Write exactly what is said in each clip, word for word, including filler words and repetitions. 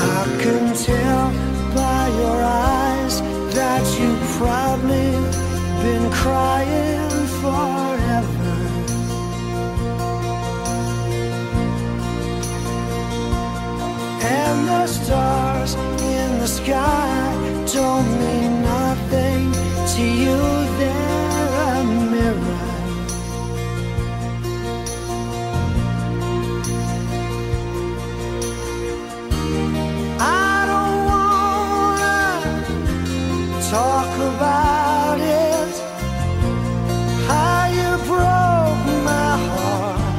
I can tell by your eyes that you've probably been crying forever. And the stars in the sky don't mean nothing to you. They're a mirror. I don't wanna talk about it, how you broke my heart.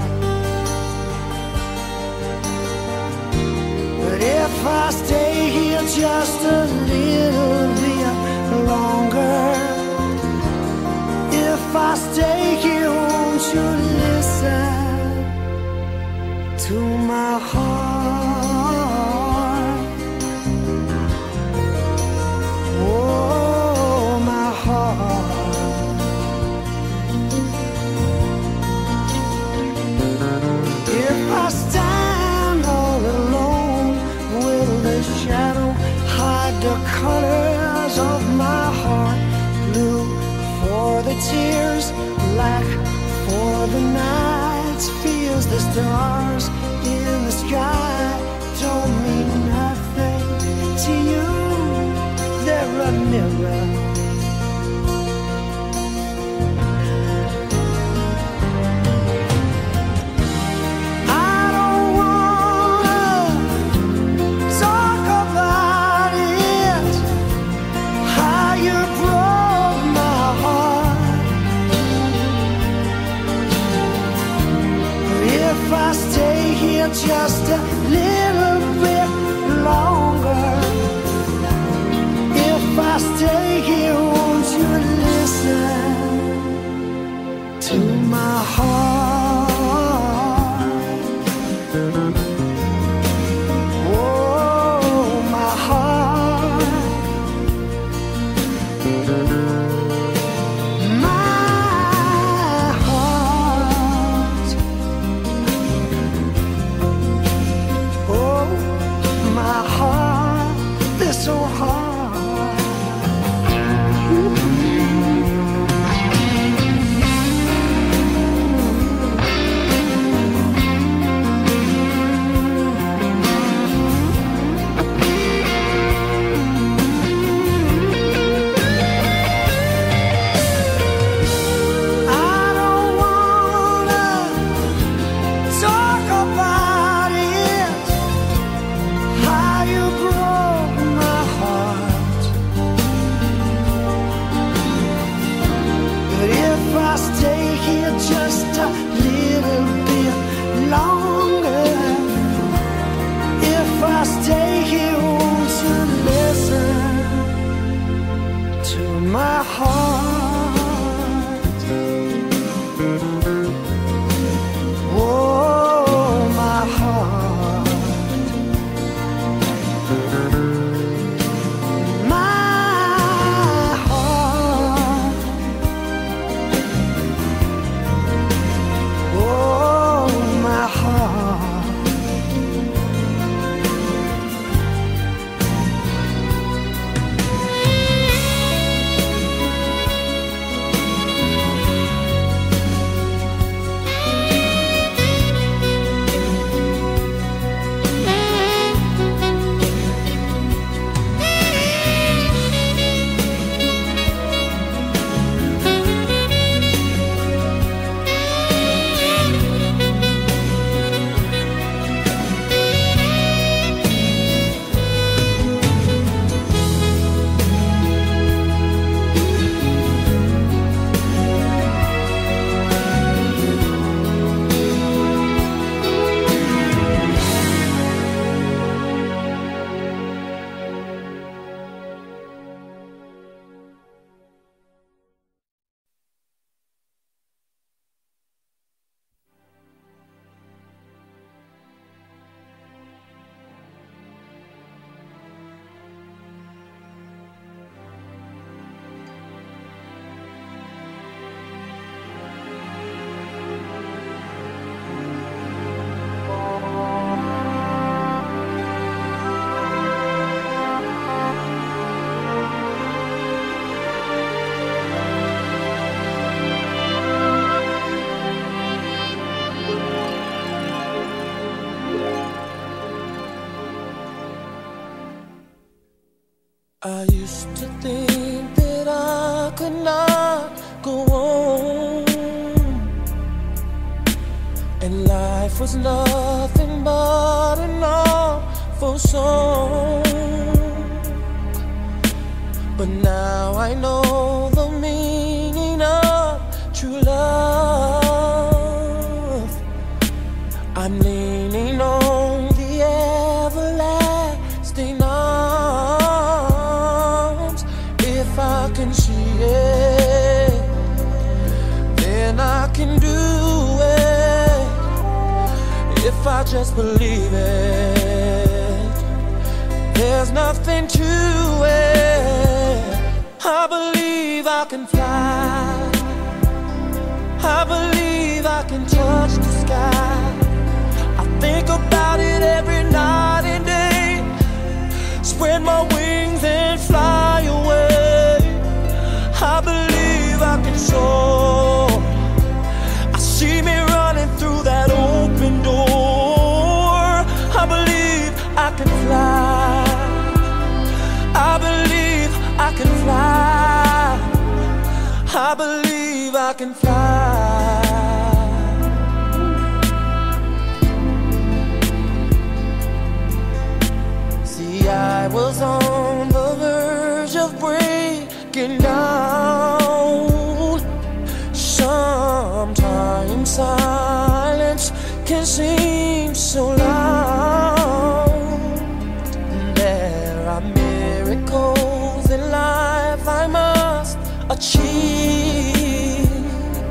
But if I stay here just a little bit longer, if I stay here, won't you listen to my heart? Oh, my heart. If I stand all alone, will the shadow hide the colors of my heart? Blue for the tears, black for the nights. Feels the stars in the sky don't mean nothing to you. They're a mirror. I don't wanna talk about it, how you broke my heart. If I stay here just a little bit longer, if I stay here, won't you listen to my heart? Oh, my heart. My heart. Oh, my heart is so hard. I don't wanna talk about it, how you I used to think that I could not go on, and life was nothing but an awful song. But now I know the meaning of true love. I'm leaning on the everlasting arms. If I can see it, then I can do it. If I just believe it, there's nothing to it. I believe I can fly. I believe I can touch the sky. I think about it every night and day. Spread my wings and fly away. I believe I can soar. I see me running through that open door. I believe I can fly. I believe I can fly. I believe I can fly. See, I was on the verge of breaking down. Sometimes silence can seem so loud. There are miracles in life I must achieve,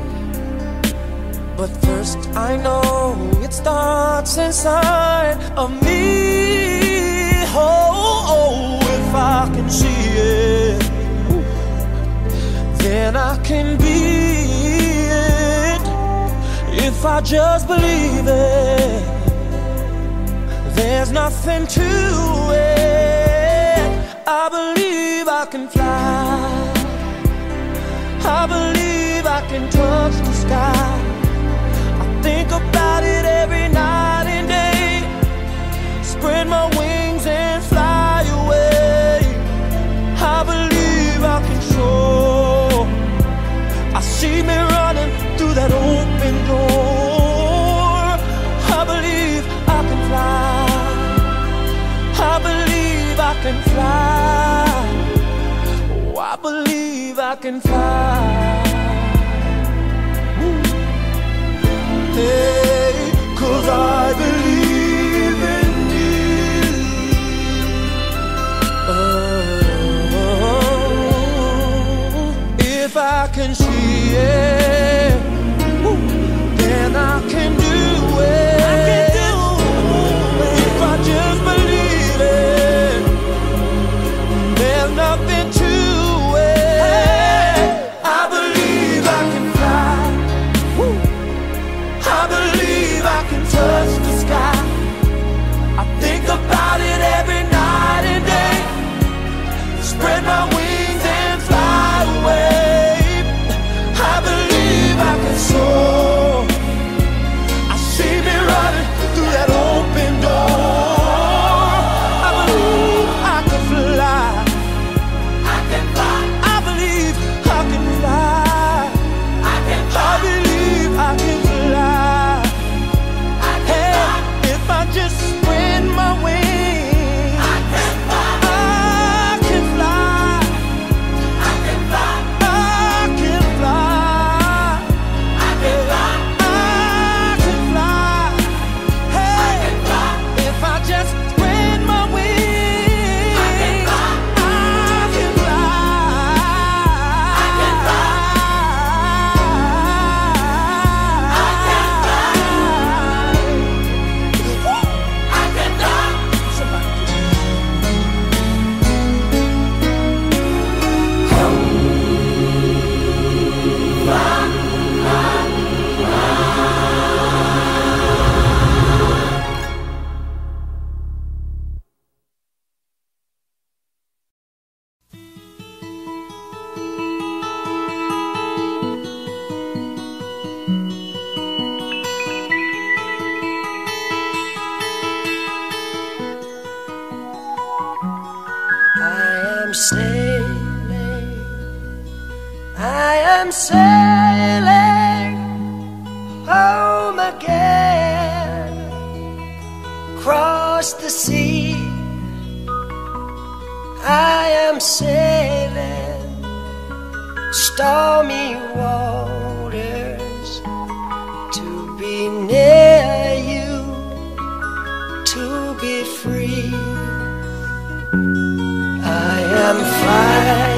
but first I know it starts inside of me. Oh, oh, if I can see it, then I can be it. If I just believe it, there's nothing to it. I believe I can fly. I believe I can touch the sky. I think about it every night and day. Spread my wings and fly away. I believe I can soar. I see me running through that open door. I believe I can fly. I believe I can fly. Oh, I believe I can fly. Hey, 'cause I believe in you. Oh, if I can see it, then I can do it. I can do it. If I just believe it, there's nothing to it. I believe I can fly. I believe I can touch the sky. I think about it every night and day. Spread my wings and fly away. am sailing, I am sailing home again, across the sea. I am sailing stormy waters to be near you, to be free. I am flying